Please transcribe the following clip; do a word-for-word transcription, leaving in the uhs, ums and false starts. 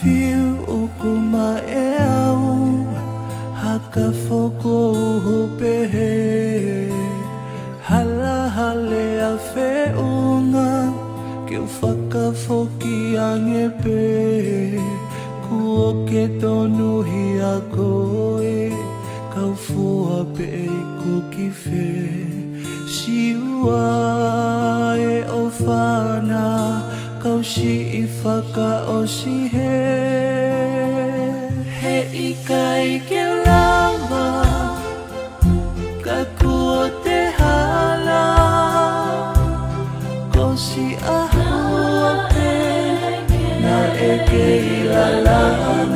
fiu o kuma e au haka foko uhopehe hala hale a feunga ke whakafoki angepe kua ke tonu hi a koe kau fua pe e kuki fe siua e o whana kau si i whaka o si he he i kai ke lava ka kua te hala ko si a hua pe na e ke i la la